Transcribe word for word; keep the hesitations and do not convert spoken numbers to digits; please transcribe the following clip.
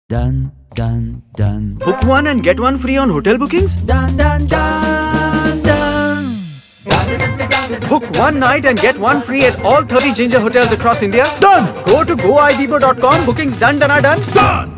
Done, done, done. Book one and get one free on hotel bookings? Done, done, done, done. Book one night and get one free at all thirty Ginger hotels across India? Done! Go to go ibibo dot com. Bookings done, done, are done. Done!